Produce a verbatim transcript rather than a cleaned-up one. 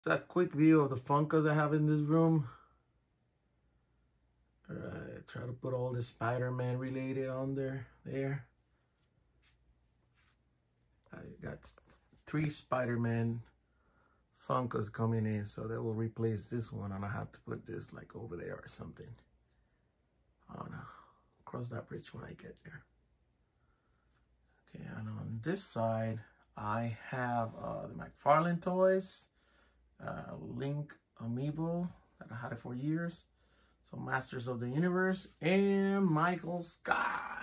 It's a quick view of the Funkos I have in this room. Alright, try to put all the Spider-Man related on there. There. I got three Spider-Man Funkos coming in, so that will replace this one, and I have to put this like over there or something. I don't know. Cross that bridge when I get there. Okay, and on this side, I have uh, the McFarlane toys, uh, Link Amiibo that I had it for years. So Masters of the Universe and Michael Scott.